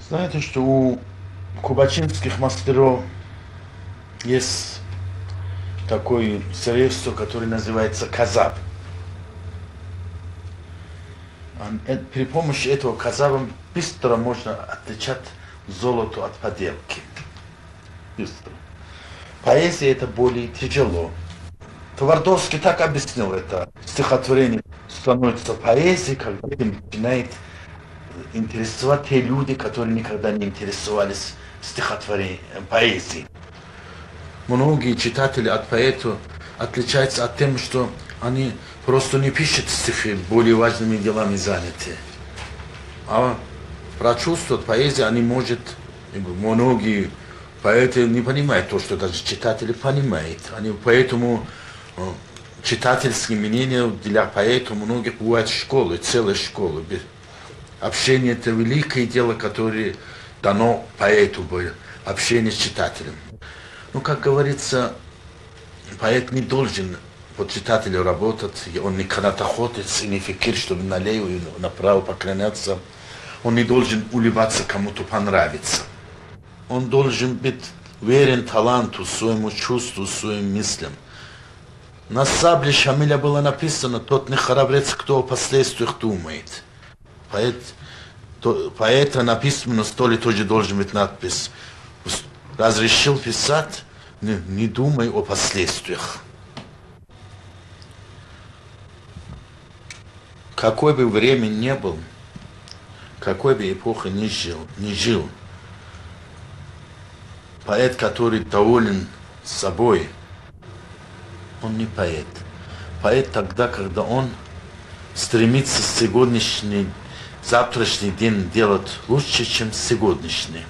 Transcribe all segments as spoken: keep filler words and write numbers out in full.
Знаете, что у кубачинских мастеров есть такое средство, которое называется казаб. При помощи этого казаба быстро можно отличать золото от подделки. Быстро. Поэзия это более тяжело. Твардовский так объяснил это. Стихотворение становится поэзией, когда начинает интересовать те люди, которые никогда не интересовались стихотворением, поэзией. Многие читатели от поэтов отличаются от тем, что они просто не пишут стихи, более важными делами заняты. А прочувствовать поэзию они могут, многие поэты не понимают то, что даже читатели понимают. Они поэтому читательские мнения для поэтов многих бывают школы, целые школы. Общение это великое дело, которое дано поэту, общение с читателем. Ну, как говорится, поэт не должен по читателю работать, он не канатоходец и не фикир, чтобы налево и направо поклоняться. Он не должен улыбаться, кому-то понравиться. Он должен быть верен таланту, своему чувству, своим мыслям. На сабле Шамиля было написано: тот не храбрец, кто о последствиях думает. Поэт, то, поэта написано на столе тоже должен быть надпись: разрешил писать, не, не думай о последствиях. Какой бы время ни был, какой бы эпохи ни жил, ни жил, поэт, который доволен собой, он не поэт. Поэт тогда, когда он стремится сегодняшний, завтрашний день делать лучше, чем сегодняшний.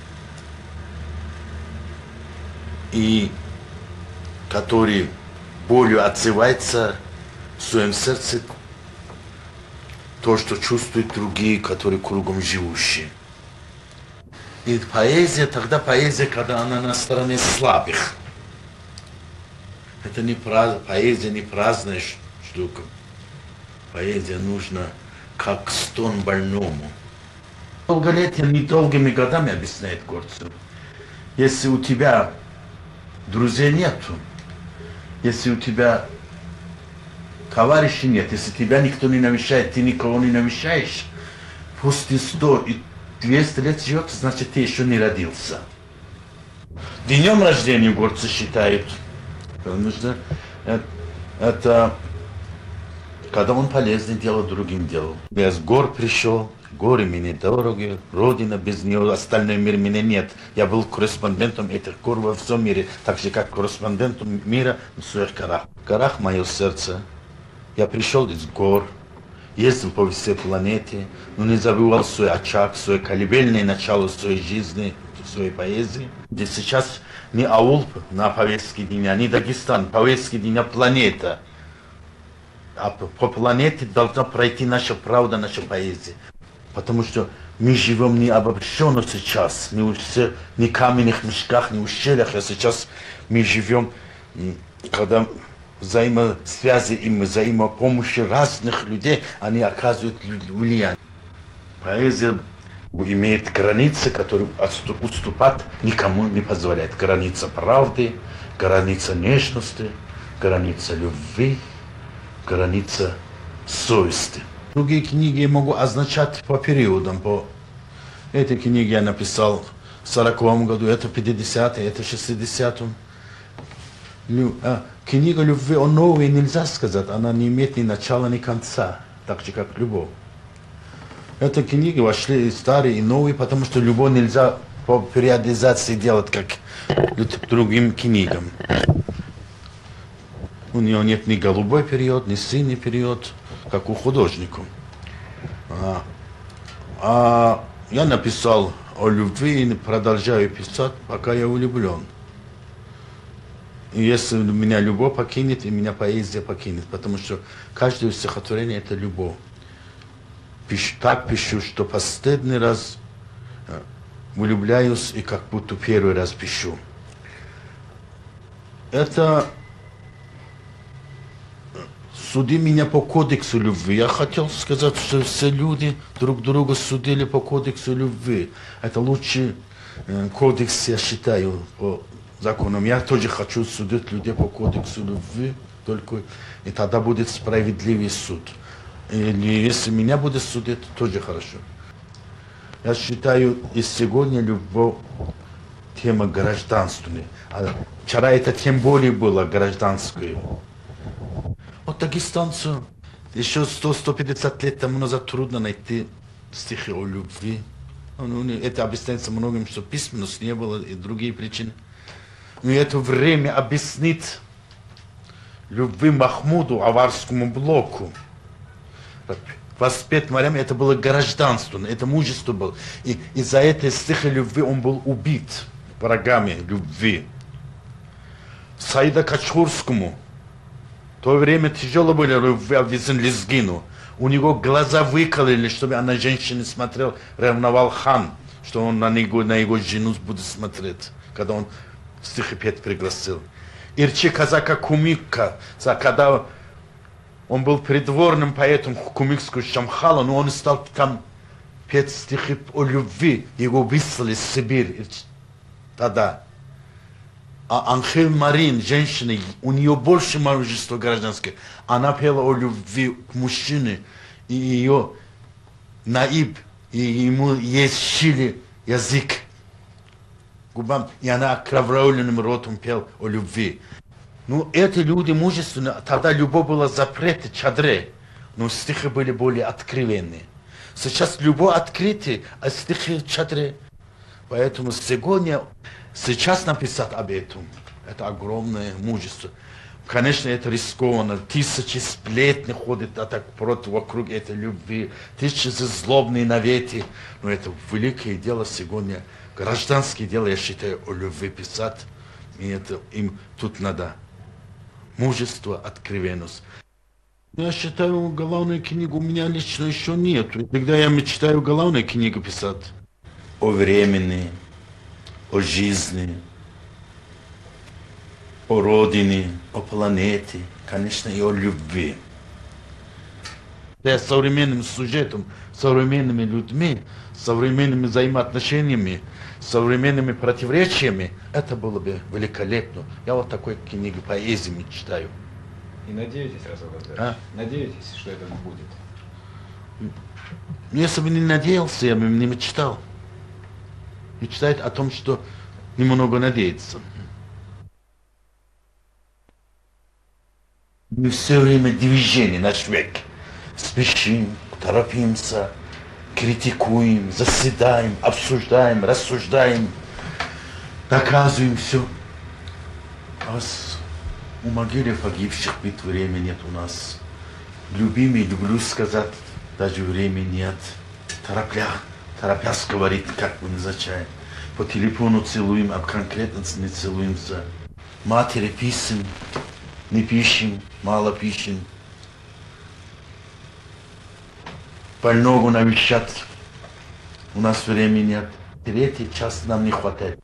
И который болью отзывается в своем сердце то, что чувствуют другие, которые кругом живущие. И поэзия, тогда поэзия, когда она на стороне слабых. Это не праздно, поэзия не праздная штука. Поэзия нужна как стон больному. Долголетие недолгими годами, объясняет Горцев. Если у тебя друзей нету, если у тебя товарищей нет, если тебя никто не навещает, ты никого не навещаешь, после сто и двести лет живет, значит, ты еще не родился. Днем рождения горцы считают, потому что это, это когда он полезное дело другим делал. Я с гор пришел, горы мне дороги, родина без нее, остальной мир меня нет. Я был корреспондентом этих гор во всем мире, так же как корреспондентом мира в своих горах. В горах мое сердце. Я пришел из гор, ездил по всей планете, но не забывал свой очаг, свое колыбельное начало своей жизни, своей поэзии. Где сейчас не аул на повестке дня, не Дагестан, повестке дня планета. А по планете должна пройти наша правда, наша поэзия. Потому что мы живем не обобщенно сейчас, не в не каменных мешках, не в ущельях, а сейчас мы живем, когда взаимосвязи и взаимопомощи разных людей, они оказывают влияние. Поэзия имеет границы, которые уступать никому не позволяет. Граница правды, граница нежности, граница любви, граница совести. Другие книги я могу означать по периодам. По этой книге я написал в сороковом году, это в пятидесятом, это в шестидесятом. Лю, а, книга любви о новой нельзя сказать, она не имеет ни начала, ни конца, так же как любовь. Эти книги вошли и старые, и новые, потому что любовь нельзя по периодизации делать, как другим книгам. У нее нет ни голубой период, ни синий период, как у художника. А, а я написал о любви и продолжаю писать, пока я влюблен. И если меня любовь покинет, и меня поэзия покинет, потому что каждое стихотворение это любовь. Пишу, так пишу, что последний раз влюбляюсь и как будто первый раз пишу. Это суди меня по кодексу любви. Я хотел сказать, что все люди друг друга судили по кодексу любви. Это лучший э, кодекс, я считаю, по законам. Я тоже хочу судить людей по кодексу любви, только и тогда будет справедливый суд. Или если меня будет судить, тоже хорошо. Я считаю, и сегодня любовь тема гражданственная. А вчера это тем более было гражданское. Вот дагестанцу еще сто — сто пятьдесят лет тому назад трудно найти стихи о любви. Это объясняется многим, что письменность не было и другие причины. Но это время объяснить любви Махмуду, аварскому блоку. двадцать пять морям это было гражданство, это мужество было. И из-за этой стиха любви он был убит врагами любви. Саида Качхурскому в то время тяжело было любви, обвязан лезгину. У него глаза выкололи, чтобы он на женщину смотрел, ревновал хан, что он на него, на его жену будет смотреть, когда он стихи петь пригласил. Ирчи казака Кумикка, когда он был придворным поэтом кумикского Шамхала, но он стал там петь стихи о любви, его выслали в Сибирь тогда. А Анхель Марин, женщина, у нее больше мужества гражданское. Она пела о любви к мужчине, и ее наиб, и ему есть щели язык губам, и она окровавленным ротом пела о любви. Ну, эти люди мужественные, тогда любовь была запрета, чадре, но стихи были более откровенные. Сейчас любовь открытие, а стихи чадре. Поэтому сегодня, сейчас написать об этом, это огромное мужество. Конечно, это рискованно. Тысячи сплетни ходят а так против вокруг этой любви, тысячи злобные наветы. Но это великое дело сегодня, гражданское дело, я считаю, о любви писать. И это им тут надо мужество, откровенность. Я считаю, главную книгу у меня лично еще нет. Когда я мечтаю главную книгу писать о времени, о жизни, о родине, о планете, конечно, и о любви. С современным сюжетом, современными людьми, современными взаимоотношениями, современными противоречиями, это было бы великолепно. Я вот такой книги поэзии мечтаю. И надеетесь, Расул Гафарович? А? Надеетесь, что это будет? Если бы не надеялся, я бы не мечтал. Мечтает о том, что немного надеется. Мы все время движение, наш век. Спешим, торопимся, критикуем, заседаем, обсуждаем, рассуждаем, доказываем все. А у могилы погибших бит времени нет у нас. Любимый, люблю сказать, даже времени нет. Торопля, торопясь говорит, как бы назначаем. По телефону целуем, а конкретно не целуемся. Матери писем, не пишем, мало пишем. Больного навещать. У нас времени нет. Третий час нам не хватает.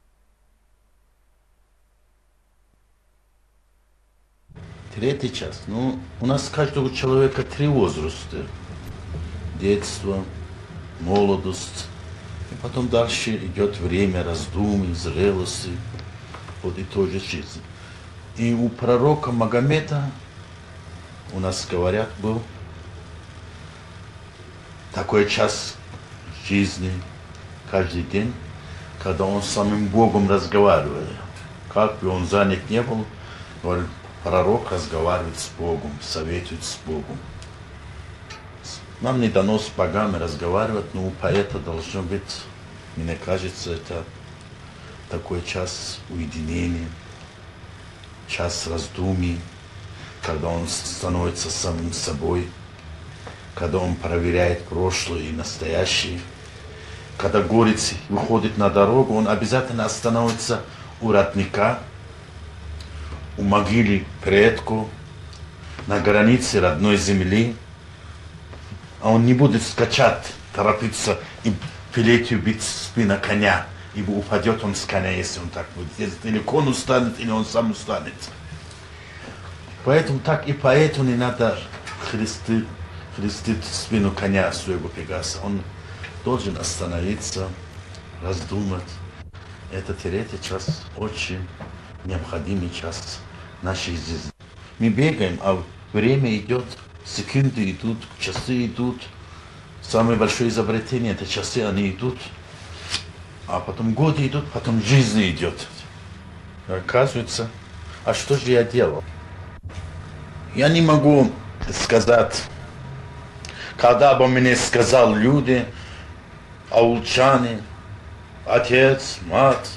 Третий час. Ну, у нас каждого человека три возраста. Детство, молодость. И потом дальше идет время раздумий, зрелости. Вот и той же жизни. И у пророка Магомета, у нас говорят, был такой час жизни каждый день, когда он с самим Богом разговаривал. Как бы он занят не был, говорит, пророк разговаривает с Богом, советует с Богом. Нам не дано с богами разговаривать, но у поэта должно быть, мне кажется, это такой час уединения, час раздумий, когда он становится самим собой, когда он проверяет прошлое и настоящее. Когда горец выходит на дорогу, он обязательно остановится у родника, у могилы предку, на границе родной земли. А он не будет скачать, торопиться и пилить убить спина коня, ибо упадет он с коня, если он так будет. Или кон устанет, или он сам устанет. Поэтому так и поэту не надо хрести, хрестить спину коня своего Пегаса. Он должен остановиться, раздумать. Это третий час очень необходимый час нашей жизни. Мы бегаем, а время идет, секунды идут, часы идут. Самое большое изобретение — это часы, они идут. А потом годы идут, потом жизнь идет. Оказывается, а что же я делал? Я не могу сказать, когда бы мне сказал люди, аулчане, отец, мать.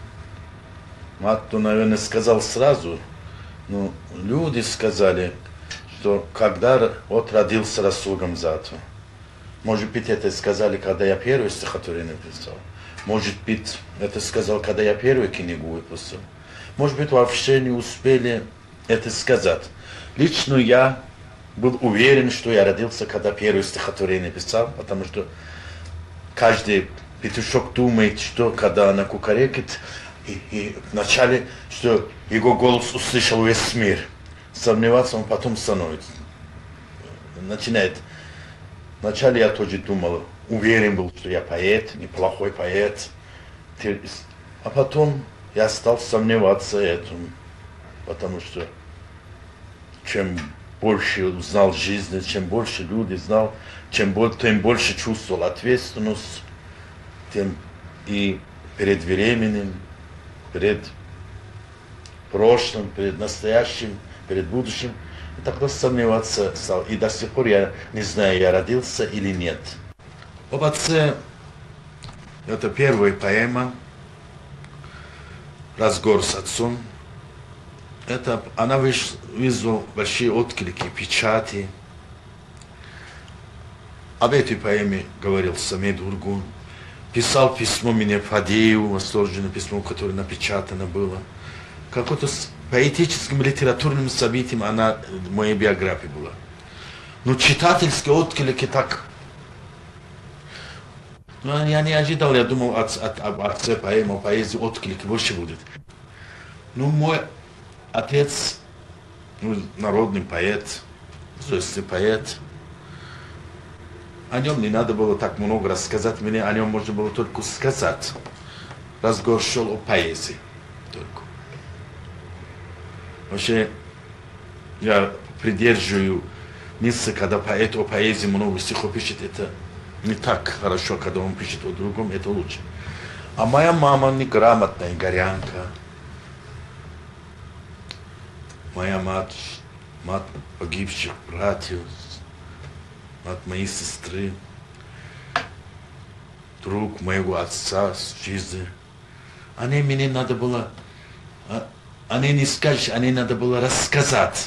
Мать, то, наверное, сказал сразу, но люди сказали, что когда вот родился Расул Гамзатов. Может быть, это сказали, когда я первое стихотворение написал. Может быть, это сказал, когда я первую книгу выпустил. Может быть, вообще не успели это сказать. Лично я был уверен, что я родился, когда первое стихотворение писал, потому что каждый петушок думает, что когда она кукарекает, и, и вначале, что его голос услышал весь мир. Сомневаться он потом становится. Начинает. Вначале я тоже думал, уверен был, что я поэт, неплохой поэт. А потом я стал сомневаться этому, потому что чем больше узнал жизни, чем больше люди знал, чем больше, тем больше чувствовал ответственность, тем и перед временем, перед прошлым, перед настоящим, перед будущим. И тогда сомневаться стал. И до сих пор я не знаю, я родился или нет. Об отце — это первая поэма «Разговор с отцом». Это, она вызвала большие отклики, печати. Об этой поэме говорил Самед Ургун. Писал письмо мне Фадееву, восторженное письмо, которое напечатано было. Какое-то поэтическим, литературным событием она в моей биографии была. Но читательские отклики так... Ну, я не ожидал, я думал, от, от, об отце поэмы, поэзии отклики больше будет. Ну, мой отец, ну, народный поэт, известный поэт. О нем не надо было так много рассказать, мне о нем можно было только сказать. Разговор шел о поэзии только. Вообще, я придерживаю мысли, когда поэт о поэзии много стихов пишет, это не так хорошо, когда он пишет о другом, это лучше. А моя мама неграмотная горянка. Моя мать, мать погибших братьев, мать моей сестры, друг моего отца с жизни. Они мне надо было, они не скажешь, они надо было рассказать.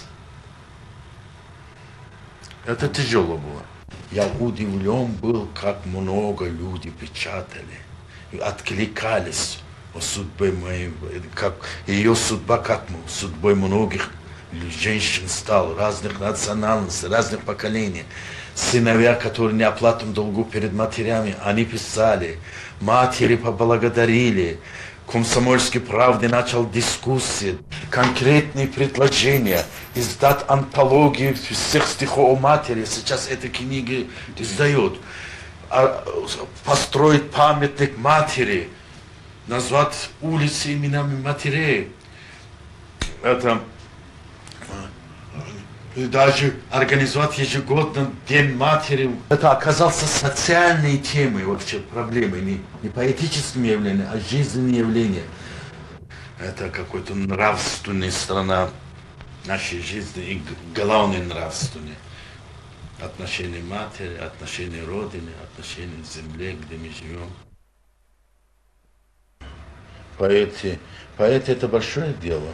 Это тяжело было. Я удивлен был, как много людей печатали и откликались о судьбе моей, как ее судьба, как судьбой многих женщин стала, разных национальностей, разных поколений. Сыновья, которые не оплатом долгу перед матерями, они писали, матери поблагодарили, Комсомольской правде начал дискуссии, конкретные предложения, издать антологию всех стихов о матери, сейчас эти книги издают, построить памятник матери, назвать улицы именами матерей. Это и даже организовать ежегодно День матери. Это оказалось социальной темой, вообще проблемой, не, не поэтическим явлением, а жизненным явлением. Это какой-то нравственная сторона нашей жизни и главный нравственный. Отношение матери, отношение родины, отношение к земле, где мы живем. Поэты, поэты — это большое дело.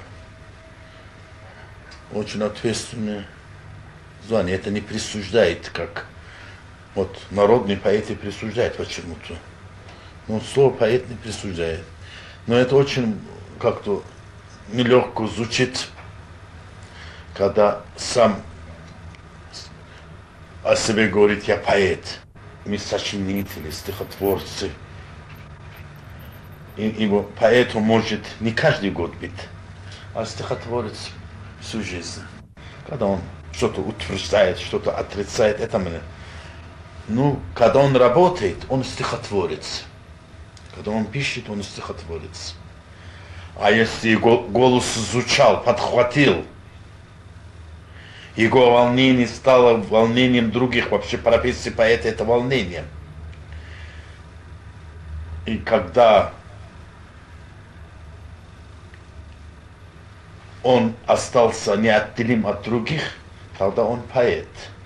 Очень ответственное звание. Это не присуждает, как вот народные поэты присуждают почему-то. Но слово поэт не присуждает. Но это очень как-то нелегко звучит, когда сам о себе говорит: я поэт. Мы сочинители, стихотворцы. И, и поэту может не каждый год быть, а стихотворец всю жизнь. Когда он что-то утверждает, что-то отрицает, это мне. Ну, когда он работает, он стихотворец. Когда он пишет, он стихотворец. А если его голос звучал, подхватил, его волнение стало волнением других, вообще профессии поэта это волнение. И когда он остался неотделим от других, тогда он поэт.